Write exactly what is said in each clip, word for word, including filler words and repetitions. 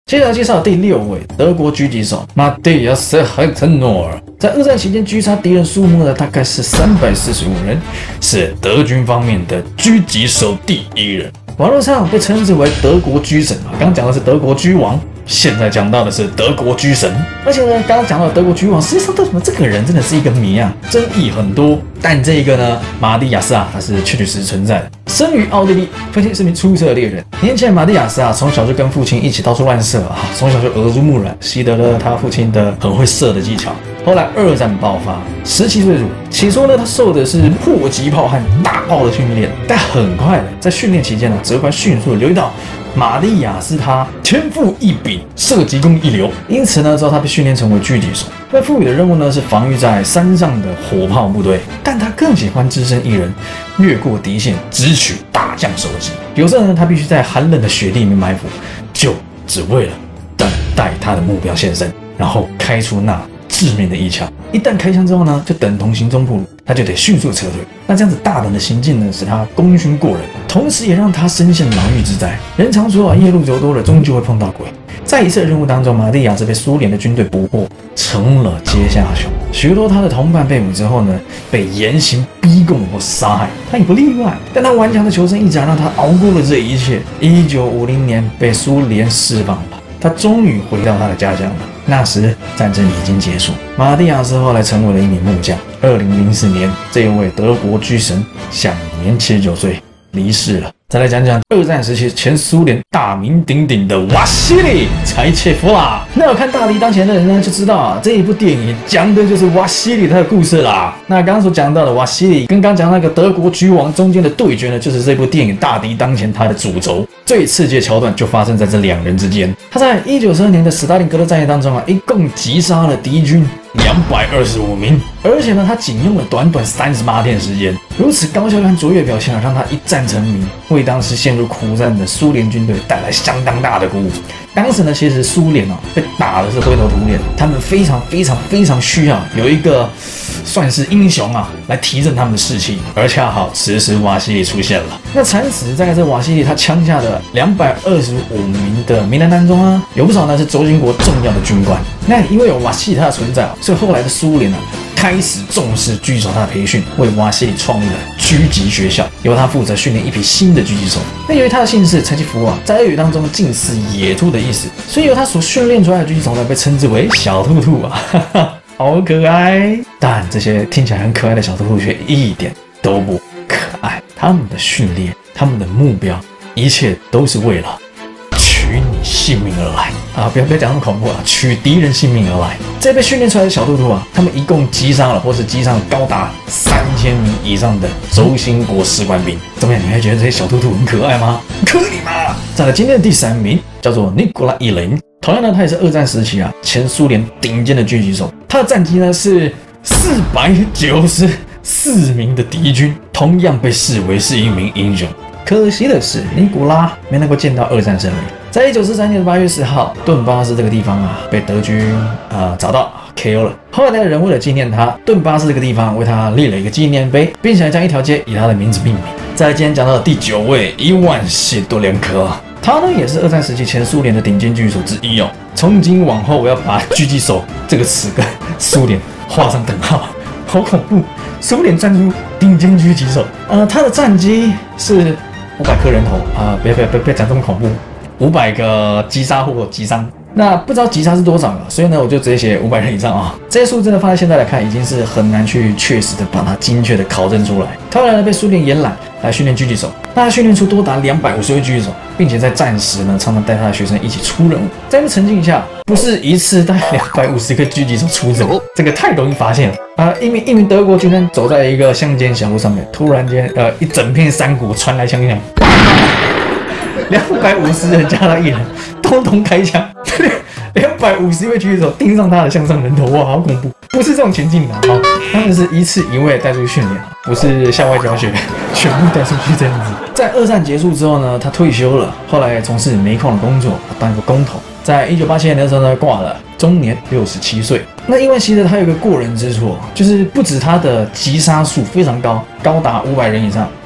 接着要介绍第六位德国狙击手马蒂亚斯·海特诺尔，在二战期间狙杀敌人数目呢大概是三百四十五人，是德军方面的狙击手第一人。网络上被称之为德国狙神啊，刚刚讲的是德国狙王，现在讲到的是德国狙神。而且呢，刚刚讲到的德国狙王，实际上为什么这个人真的是一个谜啊，争议很多。但这一个呢，马蒂亚斯啊，他是确实存在的。生于奥地利，父亲是名出色的猎人。年轻的马蒂亚斯啊，从小就跟父亲一起到处乱射啊，从小就耳濡目染，习得了他父亲的很会射的技巧。后来二战爆发，十七岁入伍，起初呢，他受的是迫击炮和大炮的训练，但很快的在训练期间呢，指挥官迅速留意到马蒂亚斯他天赋异禀，射击功一流，因此呢，之后他被训练成为狙击手。被赋予的任务呢是防御在山上的火炮部队，但他更喜欢只身一人越过敌线，直取大将首级。有时候呢，他必须在寒冷的雪地里面埋伏，就只为了等待他的目标现身，然后开出那致命的一枪。一旦开枪之后呢，就等同行踪暴露，他就得迅速撤退。那这样子大胆的行径呢，使他功勋过人，同时也让他深陷牢狱之灾。人常说啊，夜路走多了，终究会碰到鬼。在一次任务当中，马蒂亚斯被苏联的军队捕获，成了阶下囚。许多他的同伴被捕之后呢，被严刑逼供或杀害，他也不例外。但他顽强的求生意志让他熬过了这一切。一九五零年被苏联释放了，他终于回到他的家乡了。那时战争已经结束，马蒂亚斯后来成为了一名木匠。二零零四年，这位德国狙神享年七十九岁离世了。再来讲讲二战时期前苏联大名鼎鼎的瓦西里·柴切夫啦。那有看《大敌当前》的人呢，就知道啊，这一部电影讲的就是瓦西里他的故事啦。那刚刚所讲到的瓦西里跟刚讲那个德国狙王中间的对决呢，就是这部电影《大敌当前》它的主轴。最刺激的桥段就发生在这两人之间。他在一九四二年的斯大林格勒战役当中啊，一共击杀了敌军两百二十五名，而且呢，他仅用了短短三十八天的时间。如此高效和卓越表现啊，让他一战成名，为当时陷入苦战的苏联军队带来相当大的鼓舞。当时呢，其实苏联啊被打的是灰头土脸，他们非常非常非常需要有一个算是英雄啊来提振他们的士气，而恰好此时瓦西里出现了。那惨死在这瓦西里他枪下的两百二十五名的名单当中啊，有不少呢是轴心国重要的军官。那因为有瓦西里他的存在啊，所以后来的苏联啊开始重视狙击手他的培训，为瓦西里创立了狙击学校，由他负责训练一批新的狙击手。那由于他的姓氏柴切夫啊，在俄语当中近似野兔的意思，所以由他所训练出来的狙击手呢，被称之为小兔兔啊，哈哈，好可爱。但这些听起来很可爱的小兔兔却一点都不可爱，他们的训练，他们的目标，一切都是为了取你性命而来啊！不要不要讲那么恐怖啊，取敌人性命而来。这被训练出来的小兔兔啊，他们一共击杀了或是击伤了高达三千名以上的轴心国士官兵。怎么样？你还觉得这些小兔兔很可爱吗？可以吗？再来，今天的第三名叫做尼古拉伊林，同样呢，他也是二战时期啊前苏联顶尖的狙击手。他的战绩呢是四百九十四名的敌军，同样被视为是一名英雄。可惜的是，尼古拉没能够见到二战胜利。在一九四三年的八月十号，顿巴斯这个地方啊，被德军呃找到 K O 了。后来的人为了纪念他，顿巴斯这个地方为他立了一个纪念碑，并且将一条街以他的名字命名。在今天讲到的第九位，伊万谢多连科，他呢也是二战时期前苏联的顶尖狙击手之一哦。从今往后，我要把狙击手这个词跟苏联画上等号，好恐怖！苏联站出顶尖狙击手，呃，他的战绩是五百颗人头啊、呃！别别别别讲这么恐怖，五百个击杀或击伤。那不知道击杀是多少了，所以呢，我就直接写五百人以上啊。这些数字呢，放在现在来看，已经是很难去确实的把它精确的考证出来。他后来呢，被苏联延揽来训练狙击手，那他训练出多达两百五十位狙击手，并且在战时呢，常常带他的学生一起出任务。在这沉浸一下，不是一次带两百五十个狙击手出征，这个太容易发现了啊！一名一名德国军人走在一个乡间小路上面，突然间，呃，一整片山谷传来枪响。两百五十人加他一人，通通开枪，两百五十位狙击手盯上他的向上人头，哇，好恐怖！不是这种前进的啊，他们是一次一位带出去训练，不是校外教学，全部带出去这样子。在二战结束之后呢，他退休了，后来从事煤矿的工作，当一个工头。在一九八七年的时候呢，挂了，终年六十七岁。那伊万希德他有一个过人之处，就是不止他的击杀数非常高，高达五百人以上，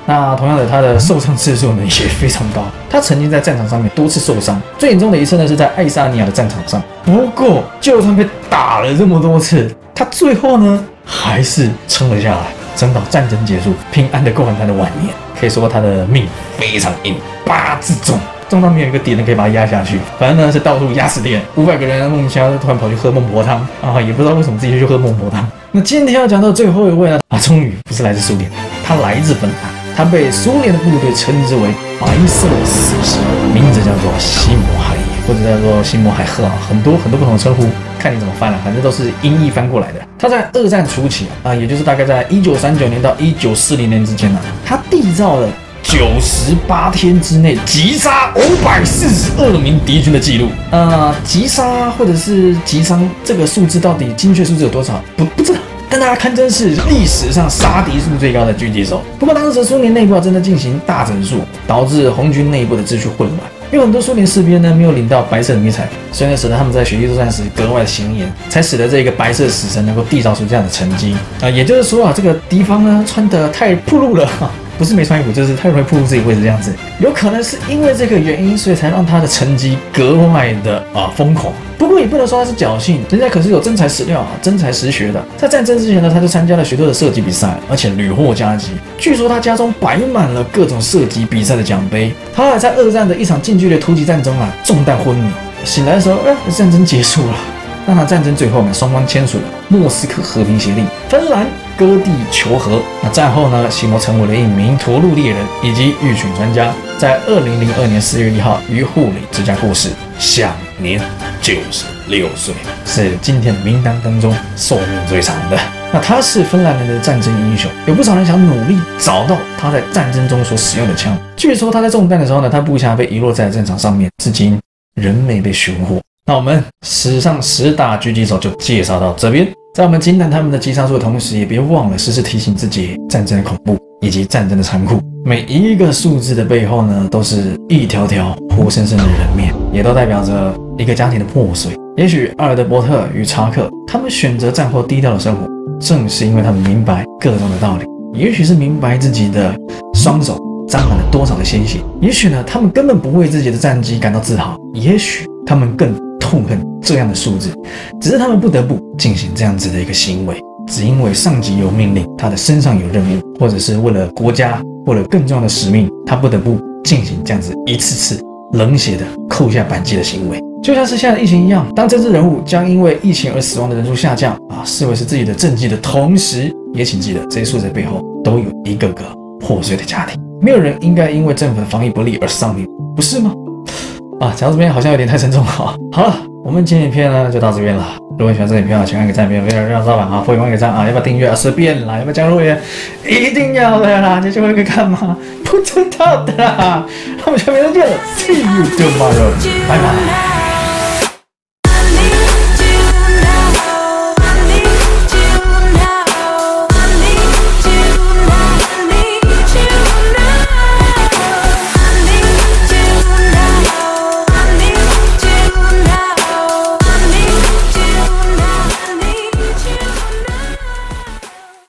那同样的，他的受伤次数呢也非常高，他曾经在战场上面多次受伤，最严重的一次呢是在爱沙尼亚的战场上。不过，就算被打了这么多次，他最后呢还是撑了下来，撑到战争结束，平安的过完他的晚年。可以说他的命非常硬，八字重。重到没有一个敌人可以把他压下去，反正呢是到处压死敌人。五百个人莫名其妙突然跑去喝孟婆汤啊，也不知道为什么自己去喝孟婆汤。那今天要讲到最后一位呢，啊，终于不是来自苏联，他来自芬兰，他被苏联的部队称之为白色死士，名字叫做西摩海耶，或者叫做西摩海赫啊，很多很多不同的称呼，看你怎么翻了，反正都是音译翻过来的。他在二战初期啊，也就是大概在一九三九年到一九四零年之间呢、啊，他缔造了九十八天之内击杀五百四十二名敌军的记录。呃，击杀或者是击伤这个数字到底精确数字有多少？不不知道。但大家堪称是历史上杀敌数最高的狙击手。不过当时苏联内部正在进行大整肃，导致红军内部的秩序混乱。有很多苏联士兵呢没有领到白色的迷彩，所以呢使得他们在雪地作战时格外的显眼，才使得这个白色死神能够缔造出这样的成绩啊、呃。也就是说啊，这个敌方呢穿得太暴露了。不是没穿衣服，就是太容易暴露自己位置这样子，有可能是因为这个原因，所以才让他的成绩格外的啊疯狂。不过也不能说他是侥幸，人家可是有真材实料啊，真才实学的。在战争之前呢，他就参加了许多的射击比赛，而且屡获佳绩。据说他家中摆满了各种射击比赛的奖杯。他还在二战的一场近距离突击战中啊中弹昏迷，醒来的时候，呃，战争结束了。那场战争最后呢，双方签署了莫斯科和平协定，芬兰割地求和。那战后呢，西摩成为了一名驼鹿猎人以及育犬专家，在二零零二年四月一号于护理之家过世，享年九十六岁，是今天的名单当中寿命最长的。那他是芬兰人的战争英雄，有不少人想努力找到他在战争中所使用的枪。据说他在中弹的时候呢，他部下被遗落在战场上面，至今仍没被寻获。那我们史上十大狙击手就介绍到这边，在我们惊叹他们的击杀数的同时，也别忘了时时提醒自己战争的恐怖以及战争的残酷。每一个数字的背后呢，都是一条条活生生的人命，也都代表着一个家庭的破碎。也许阿尔德伯特与查克他们选择战后低调的生活，正是因为他们明白各种的道理。也许是明白自己的双手沾满了多少的鲜血，也许呢，他们根本不为自己的战绩感到自豪，也许他们更痛恨这样的数字，只是他们不得不进行这样子的一个行为，只因为上级有命令，他的身上有任务，或者是为了国家，为了更重要的使命，他不得不进行这样子一次次冷血的扣下扳机的行为。就像是现在的疫情一样，当政治人物将因为疫情而死亡的人数下降啊，视为是自己的政绩的同时，也请记得这些数字背后都有一个个破碎的家庭，没有人应该因为政府的防疫不力而丧命，不是吗？啊，讲到这边好像有点太沉重了。好了，我们今天影片呢就到这边了。如果你喜欢这影片啊，请按个赞，别忘了让老板啊，或者按个赞啊，要不要订阅啊？随便啦，要不要加入会员？一定要的啦！你就会个干嘛？不知道的啦。那我们下面再见了 ，See you tomorrow，拜拜。